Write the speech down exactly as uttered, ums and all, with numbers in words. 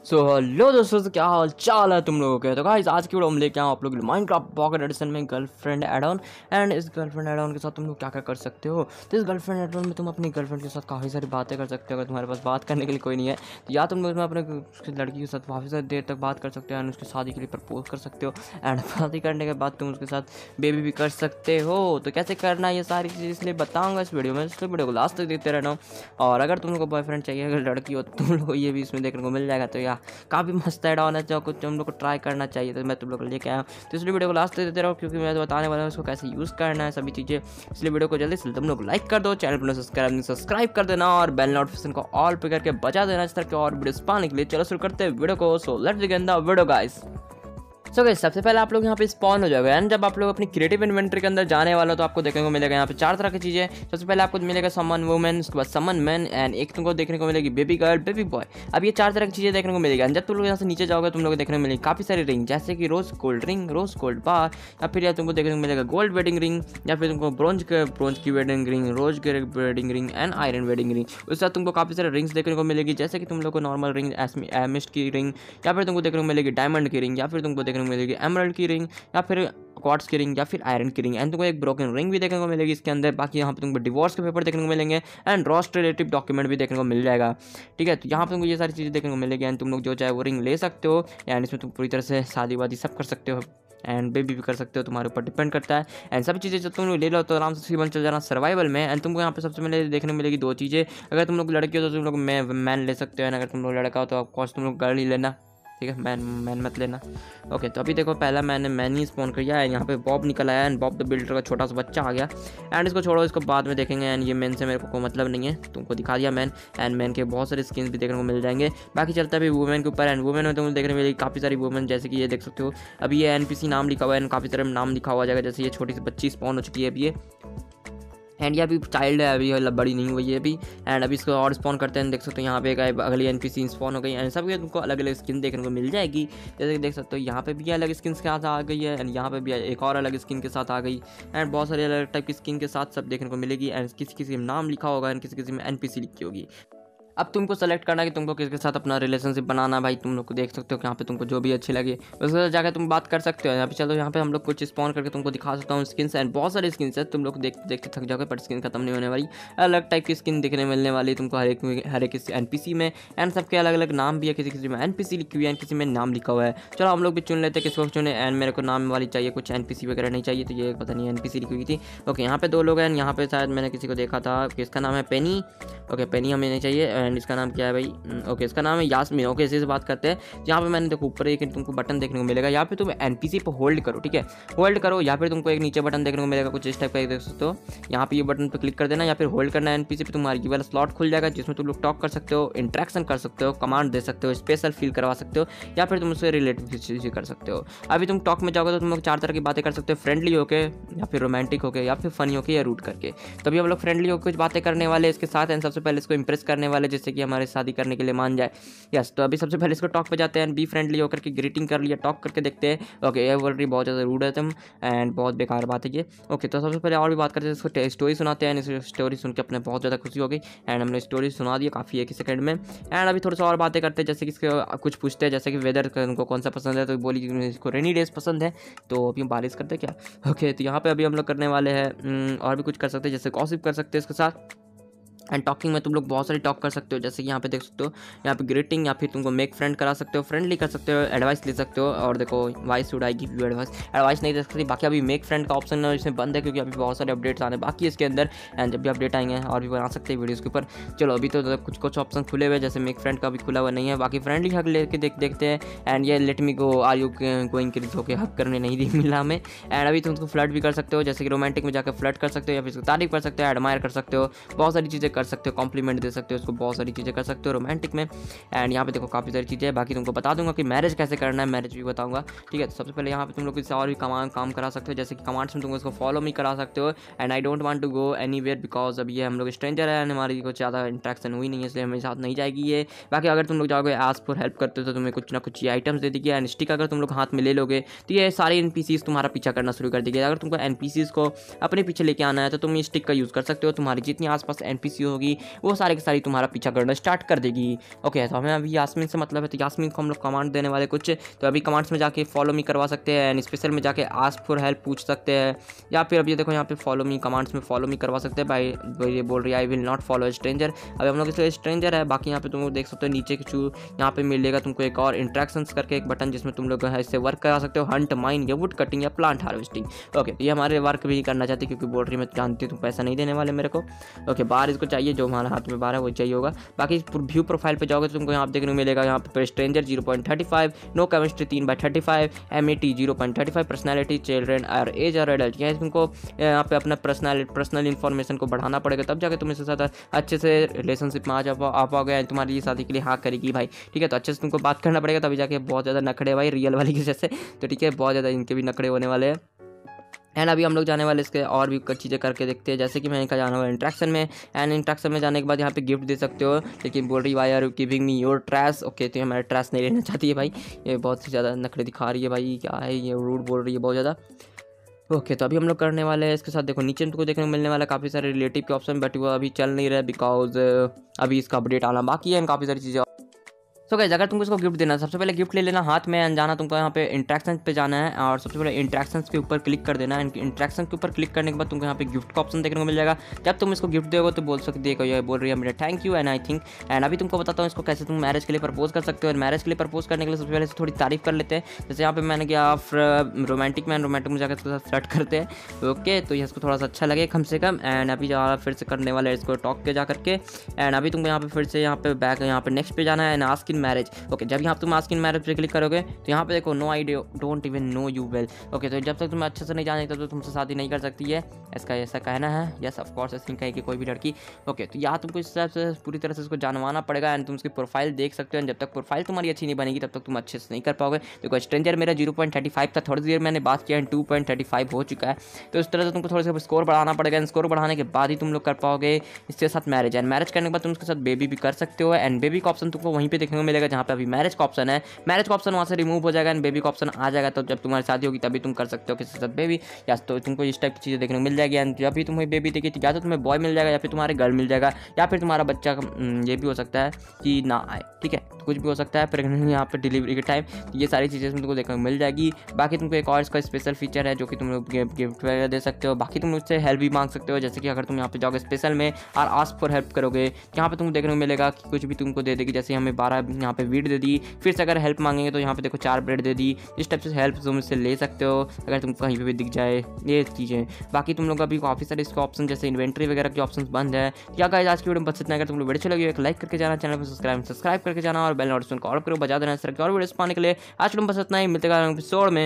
So hello दोस्तों, तो क्या हाल चाल है तुम लोगों के। तो गाइस आज की वीडियो हम लेके आए आप लोग माइनक्राफ्ट पॉकेट एडिशन में गर्लफ्रेंड एड ऑन। एंड इस गर्लफ्रेंड एड ऑन के साथ तुम लोग क्या क्या कर सकते हो। तो इस गर्लफ्रेंड एड ऑन में तुम अपनी गर्लफ्रेंड के साथ काफ़ी सारी बातें कर सकते हो। अगर तुम्हारे पास बात करने के लिए कोई नहीं है तो या तुम लोग अपने लड़की के साथ काफ़ी सारी देर तक बात कर सकते हो एंड उसकी शादी के लिए प्रपोज कर सकते हो। एंड शादी करने के बाद तुम उसके साथ बेबी भी कर सकते हो। तो कैसे करना है ये सारी चीज़ इसलिए बताऊँगा इस वीडियो में, इसलिए वीडियो को लास्ट तक देखते रहना। और अगर तुम लोग को बॉयफ्रेंड चाहिए, अगर लड़की हो तो तुम लोग को ये भी इसमें देखने को मिल जाएगा। तो यार काफ़ी मस्त ऐड ऑन है जो कुछ हम लोग को ट्राई करना चाहिए, तो मैं तुम लोग को लेके आया हूँ। तो इसलिए वीडियो को लास्ट तक देते रहो क्योंकि मैं तो बताने वाला हूँ उसको कैसे यूज़ करना है सभी चीज़ें। इसलिए वीडियो को जल्दी से तुम लोग लाइक कर दो, चैनल पर सब्सक्राइब नहीं सब्सक्राइब कर देना और बेल नोटिफिकेशन को ऑल पे करके बजा देना इस तरह के और वीडियोस पाने के लिए। चलो शुरू करते हैं वीडियो को। So let's begin the video guys. So guys सबसे पहले आप लोग यहाँ पे स्पॉन हो जाओगे एंड जब आप लोग अपनी क्रिएटिव इन्वेंटरी के अंदर जाने वाला हो तो आपको देखने को मिलेगा यहाँ पे चार तरह की चीज़ें। सबसे पहले आपको मिलेगा समन वुमेन, उसके बाद समन मैन एंड एक तुमको देखने को मिलेगी बेबी गर्ल बेबी बॉय। अब ये चार तरह की चीज़ें देखने को मिलेगी एंड जब तुम लोग यहाँ से नीचे जाओगे तुम लोग देखने को मिलेगी काफ़ी सारी रिंग, जैसे कि rose gold ring, rose gold bar, या फिर या तुमको देखने को मिलेगा गोल्ड वेडिंग रिंग, या फिर तुमको ब्रोंज ब्रोंज की wedding ring, rose wedding ring and iron wedding ring. उसके साथ तुमको काफ़ी सारे रिंग्स देखने को मिलेगी, जैसे कि तुम लोग को नॉर्मल रिंग एमिस्ट की रिंग, या फिर तुमको देखने को मिलेगी डायमंड की रिंग, या फिर तुमको देखने को मिलेगी एमरल्ड की रिंग, या फिर क्वार्ट्ज की रिंग, या फिर आयरन की रिंग। एंड तुमको एक ब्रोकन रिंग भी देखने को मिलेगी इसके अंदर। बाकी यहाँ पे तुमको डिवोर्स के पेपर देखने को मिलेंगे एंड रोस्ट रिलेटिव डॉक्यूमेंट भी देखने को मिल जाएगा। ठीक है, तो यहाँ पे तुमको ये सारी चीज़ें देखने को मिलेगी एंड तुम लोग जो चाहे वो रिंग ले सकते हो एंड इसमें तुम पूरी तरह से शादी वादी सब कर सकते हो एंड बेबी भी कर सकते हो, तुम्हारे ऊपर डिपेंड करता है। एंड सभी चीज़ें जब तुम लोग ले लो तो आराम से सीवन चल जाना सर्वाइवल में। एंड तुमको यहाँ पे सबसे पहले देखने को मिलेगी दो चीज़ें। अगर तुम लोग लड़की हो तो तुम लोग मैन ले सकते हो एंड अगर तुम लोग लड़का हो तो ऑफकोर्स तुम लोग गर्ल ही लेना। ठीक है, मैन मैन मत लेना। ओके, तो अभी देखो पहला मैंने मैन ही स्पॉन किया है। यहाँ पे बॉब निकल आया एंड बॉब द बिल्डर का छोटा सा बच्चा आ गया एंड इसको छोड़ो, इसको बाद में देखेंगे। एंड ये मैन से मेरे को मतलब नहीं है, तुमको दिखा दिया मैन। एंड मैन के बहुत सारे स्किन्स भी देखने को मिल जाएंगे। बाकी चलता है अभी वुमेन के ऊपर। एंड वुमेन में तुम देखने मिलेगी काफ़ी सारी वुमेन, जैसे कि ये देख सकते हो। अभी ये एनपीसी नाम लिखा हुआ है एंड काफ़ी सारे नाम लिखा हुआ जाएगा। जैसे ये छोटी सी बच्ची स्पॉन हो चुकी है अभी ये, एंड ये अभी चाइल्ड है, अभी बड़ी नहीं हुई है अभी। एंड अभी इसको और स्पॉन करते हैं, देख सकते हो यहाँ पे एक अगली एनपीसी स्पॉन हो गई एंड सब तुमको अलग अलग स्किन देखने को मिल जाएगी। जैसे कि देख सकते हो यहाँ पे भी अलग स्किन के साथ आ गई है एंड यहाँ पे भी एक और अलग स्किन के साथ आ गई एंड बहुत सारे अलग टाइप की स्किन के साथ सब देखने को मिलेगी। एंड किसी किसी में नाम लिखा होगा एंड किसी किसी में एनपीसी लिखी होगी। अब तुमको सेलेक्ट करना है कि तुमको किसके साथ अपना रिलेशनशिप बनाना है। भाई तुम लोग को देख सकते हो कि यहाँ पे तुमको जो भी अच्छी लगे उसके साथ जाकर तुम बात कर सकते हो। यहाँ पे चलो, यहाँ पे हम लोग कुछ स्पॉन करके तुमको दिखा सकता हूँ स्किन्स एंड बहुत सारे स्किन्स है। तुम लोग देख देखते थक जाओगे पर स्किन खत्म नहीं होने वाली, अलग टाइप की स्किन दिखने मिलने वाली तुमको हर एक हर एक एनपीसी में। एंड सबके अलग अलग नाम भी है, किसी किसी में एनपीसी लिखी हुई है, किसी में नाम लिखा हुआ है। चलो हम लोग भी चुन लेते हैं किसको चुने। एंड मेरे को नाम वाली चाहिए, कुछ एनपीसी वगैरह नहीं चाहिए, तो ये पता नहीं एनपीसी लिखी हुई थी। ओके, यहाँ पे दो लोग हैं। यहाँ पे शायद मैंने किसी को देखा था कि इसका नाम है पेनी। ओके, पेनी हमें नहीं चाहिए। एंड इसका नाम क्या है भाई? ओके, इसका नाम है यास्मीन। ओके, इसी से बात करते हैं। यहाँ पे मैंने देखो ऊपर एक तुमको बटन देखने को मिलेगा, यहाँ पे तुम एनपीसी पे होल्ड करो। ठीक है, होल्ड करो। या फिर तुमको एक नीचे बटन देखने को मिलेगा कुछ इस टाइप का, देख सकते हो। यहाँ पे ये बटन पे क्लिक कर देना या फिर होल्ड करना है एनपीसी पे, तुम्हारी ये वाला स्लॉट खुल जाएगा जिसमें तुम लोग टॉक कर सकते हो, इंटरेक्शन कर सकते हो, कमांड दे सकते हो, स्पेशल फील करवा सकते हो, या फिर तुम उससे रिलेटिव चीज़ें कर सकते हो। अभी तुम टॉक में जाओगे तो तुम लोग चार तरह की बातें कर सकते हो, फ्रेंडली होके या फिर रोमांटिक होके या फिर फनी होके या रूट करके। तभी हम लोग फ्रेंडली होकर कुछ बातें करने वाले इसके साथ एंड सबसे पहले इसको इंप्रेस करने वाले, जिससे कि हमारे शादी करने के लिए मान जाए। यस, तो अभी सबसे पहले इसको टॉक पे जाते हैं एंड बी फ्रेंडली होकर के ग्रीटिंग कर लिया, टॉक करके देखते हैं। ओके, ये बोल रही बहुत ज़्यादा रूड है तुम एंड बहुत बेकार बात है ये। ओके, तो सबसे पहले और भी बात करते हैं, इसको स्टोरी सुनाते हैं। इस स्टोरी सुन के अपने बहुत ज़्यादा खुशी हो गई एंड हमने स्टोरी सुना दिया काफ़ी एक ही सेकंड में। एंड अभी थोड़ा सा और बातें करते हैं, जैसे कि इसको कुछ पूछते हैं, जैसे कि वेदर उनको कौन सा पसंद है, तो बोली इसको रेनी डेज पसंद है, तो अभी हम बारिश करते हैं क्या। ओके, तो यहाँ पे अभी हम लोग करने वाले हैं और भी कुछ कर सकते हैं, जैसे गॉसिप कर सकते हैं इसके साथ। एंड टॉकिंग में तुम लोग बहुत सारी टॉक कर सकते हो, जैसे कि यहाँ पे देख सकते हो, यहाँ पे ग्रीटिंग या फिर तुमको मेक फ्रेंड करा सकते हो, फ्रेंडली कर सकते हो, एडवाइस ले सकते हो। और देखो why's should I give you advice, advice नहीं दे सकती। बाकी अभी मेक फ्रेंड का ऑप्शन है इसमें बंद है क्योंकि अभी बहुत सारे अपडेट्स आने बाकी है इसके अंदर। एंड जब भी अपडेट आएंगे और भी बना सकते हैं वीडियोज़ के ऊपर। चलो अभी तो कुछ कुछ ऑप्शन खुले हुए, जैसे मेक फ्रेंड का भी खुला हुआ नहीं है। बाकी फ्रेंडली हक लेके देख देखते हैं। एंड ये let me go are you going क्रिज होकर हक करने नहीं दी मिला हमें। एंड अभी तुम उसको फ्लर्ट भी कर सकते हो, जैसे कि रोमांटिक में जाकर फ्लर्ट कर सकते हो या फिर उसकी तारीफ कर सकते हो, एडमायर कर सकते हो, बहुत सारी चीज़ें कर सकते हो, कॉम्प्लीमेंट दे सकते हो उसको, बहुत सारी चीज़ें कर सकते हो रोमांटिक में। एंड यहाँ पे देखो काफ़ी सारी चीज़ें। बाकी तुमको बता दूंगा कि मैरिज कैसे करना है, मैरिज भी बताऊंगा। ठीक है, तो सबसे पहले यहाँ पे तुम लोग इससे और भी काम काम करा सकते हो, जैसे कि कमांड्स में तुमको इसको फॉलो भी करा सकते हो। And I don't want to go anywhere because अब ये हम लोग स्ट्रेंजर है एंड हमारी कुछ ज़्यादा इंट्रैक्शन हुई नहीं है, इसलिए हमारे साथ नहीं जाएगी ये। बाकी अगर तुम लोग जाओगे आस्क फॉर हेल्प करते हो तो तुम्हें कुछ ना कुछ ये आइटम्स दे देगी। एंड स्टिक अगर तुम लोग हाथ में ले लोगे तो ये सारे एनपीसीज तुम्हारा पीछा करना शुरू कर देगी। अगर तुमको एनपीसीज को अपने पीछे लेके आना है तो तुम ये स्टिक का यूज़ कर सकते हो। तुम्हारी जितनी आसपास एनपीसी सी होगी वो सारी की सारी तुम्हारा पीछा करना स्टार्ट कर देगी। ओके, तो हमें अभी यास्मीन से मतलब है, तो यास्मीन को हम लोग कमांड देने वाले कुछ, तो अभी कमांड्स में जाके फॉलो मी करवा सकते हैं एंड स्पेशल में जाके आस्क फॉर हेल्प पूछ सकते हैं, या फिर अभी देखो यहाँ पे फॉलो मी कमांड्स में फॉलो मी करवा सकते हैं। भाई ये बोल रही है I will not follow stranger. अभी हम लोग इसलिए स्ट्रेंजर है। बाकी यहाँ पे तुम लोग देख सकते हो नीचे के चू यहाँ पे मिलेगा तुमको एक और इंट्रैक्शंस करके एक बटन, जिसमें तुम लोग इससे वर्क करा सकते हो, हंट, माइन या वुड कटिंग या प्लांट हार्वेस्टिंग। ओके, ये हमारे वर्क भी करना चाहती है क्योंकि बोल रही मैं जानती हूँ तुम पैसा नहीं देने वाले मेरे को। ओके, बाहर इसको चाहिए, जो हमारे हाथ में बाहर है वो चाहिए होगा। बाकी व्यू प्रोफाइल पे जाओगे तो तुमको यहाँ पे देखने को मिलेगा यहाँ पे stranger zero point thirty five, no chemistry तीन by thirty five, M A T zero point thirty five, personality children और एज और एडल्ट। यहाँ तुमको यहाँ पे अपना पर्सनल पर्सनल इन्फॉर्मेशन को बढ़ाना पड़ेगा, तब जाके तुम इसके साथ अच्छे से रिलेशनशिप में आ जा आ पाओगे, तुम्हारी ये शादी के लिए हाँ करेगी भाई। ठीक है, तो अच्छे से तुमको बात करना पड़ेगा, तभी जाके बहुत ज़्यादा नखड़े भाई रियल वाली के जैसे। तो ठीक है, बहुत ज़्यादा इनके भी नखड़े होने वाले हैं। एंड अभी हम लोग जाने वाले इसके और भी कुछ चीज़ें करके देखते हैं, जैसे कि मैंने कहा जाना हुआ इंट्रैक्शन में। एंड इंट्रैक्शन में जाने के बाद यहाँ पे गिफ्ट दे सकते हो, लेकिन बोल रही why are giving me your trash. Okay, तो ये हमारा ट्रैश नहीं लेना चाहती है भाई, ये बहुत ही ज़्यादा नखरे दिखा रही है भाई, क्या है ये रूड बोल रही है बहुत ज़्यादा। ओके okay, तो अभी हम लोग करने वाले हैं इसके साथ। देखो नीचे तुमको देखने को मिलने वाला काफ़ी सारे रिलेटिव के ऑप्शन, बट वो अभी चल नहीं रहा बिकॉज अभी इसका अपडेट आना बाकी है, काफ़ी सारी चीज़ें। सो गाइस, अगर तुमको इसको गिफ्ट देना है, सबसे पहले गिफ्ट ले लेना हाथ में एंड जाना तुमको यहाँ पे इंट्रैक्शन पे जाना है और सबसे पहले इंट्रैक्शंस के ऊपर क्लिक कर देना है। इंट्रैक्शन के ऊपर क्लिक करने के बाद तुमको यहाँ पे गिफ्ट का ऑप्शन देखने को मिल जाएगा। जब तुम इसको गिफ्ट दोगे तो बोल सकते देखो ये बोल रही है मेरा thank you and I think. And अभी तुमको बताता हूँ इसको कैसे तुम मैरिज के लिए प्रपोज कर सकते हो। मैरिज के लिए प्रपोज करने के लिए सबसे पहले थोड़ी तारीफ कर लेते हैं, जैसे यहाँ पे मैंने किया रोमांटिक मैन रोमांटिक में जाकर इसके साथ फ्लर्ट करते हैं। ओके, तो ये इसको थोड़ा सा अच्छा लगे कम से कम। एंड अभी जा फिर से करने वाले इसको टॉक के जा करके। एंड अभी तुमको यहाँ पे फिर से यहाँ पे बैक यहाँ पे नेक्स्ट पे जाना है and ask in marriage. Okay, जब यहाँ तुम आस्क इन मैरिज पे क्लिक करोगे तो यहाँ पे देखो no I don't even know you well. Okay, तो जब तक तुम अच्छे से नहीं जाने तब तो तुमसे शादी नहीं कर सकती है, इसका ऐसा कहना है। यस ऑफ कोर्स ऐसे कहेगी कोई भी लड़की। ओके, तो यहाँ तुमको इस हिसाब से पूरी तरह से इसको जानवाना पड़ेगा एंड तुम उसकी प्रोफाइल देख सकते हो। जब तक प्रोफाइल तुम्हारी अच्छी नहीं बनेगी तब तक तुम अच्छे से नहीं कर पाओगे। देखो स्ट्रेंजर मेरा जीरो पॉइंट थर्टी फाइव था, थोड़ी देर मैंने बात किया and two point thirty five हो चुका है। तो इस तरह से तुमको थोड़ा सा स्कोर बढ़ाना पड़ेगा एंड स्कोर बढ़ाने के बाद ही तुम लोग कर पाओगे इसके साथ मैरिज। एंड मैरिज करने के बाद तुम उसके साथ बेबी भी कर सकते हो एंड बेबी का ऑप्शन तुमको वहीं पे देखने को मिलेगा जहाँ पे अभी मैरिज का ऑप्शन है। मैरिज का ऑप्शन वहाँ से रिमूव हो जाएगा एंड बेबी का ऑप्शन आ जाएगा। तो जब तुम्हारी शादी होगी तभी तुम कर सकते हो किसी के साथ बेबी, या तो तुमको इस टाइप की चीज़ें देखने को मिल जाएगी। एंड जब भी तुम्हें बेबी देखी या तो तुम्हें बॉय मिल जाएगा या फिर तुम्हारे गर्ल मिल जाएगा या फिर तुम्हारा बच्चा ये भी हो सकता है कि ना आए। ठीक है, तो कुछ भी हो सकता है प्रेगनेंट यहाँ पर डिलीवरी के टाइम। ये सारी चीज़ें तुमको देखने को मिल जाएगी। बाकी तुमको एक और इसका स्पेशल फीचर है जो कि तुम लोग गिफ्ट वगैरह दे सकते हो। बाकी तुम उससे हेल्प भी मांग सकते हो, जैसे कि अगर तुम यहाँ पे जाओगे स्पेशल में और आस्क फॉर हेल्प करोगे यहाँ पे तुमको देखने को मिलेगा कि कुछ भी तुमको दे देगी। जैसे हमें बारह यहाँ पे वीट दे दी, फिर से अगर हेल्प मांगेंगे तो यहाँ पे देखो चार ब्रेड दे दी। इस टाइप से हेल्प तुम इससे ले सकते हो अगर तुम कहीं पे भी दिख जाए ये चीज़ें। बाकी तुम लोग अभी काफ़ी सारे इसके ऑप्शन जैसे इन्वेंट्री वगैरह के ऑप्शन बंद है। क्या गाइस, आज की वीडियो में बस इतना। अगर तुम लोग वीडियो अच्छी लगी एक लाइक करके जाना, चैनल पर सब्सक्राइब सब्सक्राइब करके जाना और बेल नोटिफिकेशन को ऑल करो, बजा देना इस तरह की और वीडियोस पाने के लिए। आज की वीडियो में बस इतना ही, मिलते हैं एपिसोड में।